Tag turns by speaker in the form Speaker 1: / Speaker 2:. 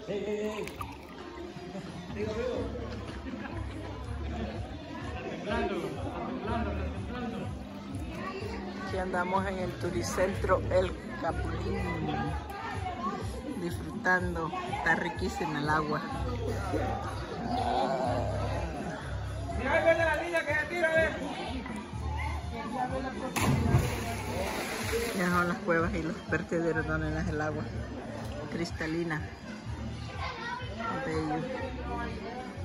Speaker 1: ¡Ey! Digo,
Speaker 2: Aquí andamos en el Turicentro El Capulín, disfrutando. Está riquísima el agua.
Speaker 1: Mira, ahí viene la niña que se tira,
Speaker 2: Ya son las cuevas y los vertederos donde nace el agua cristalina. Bello.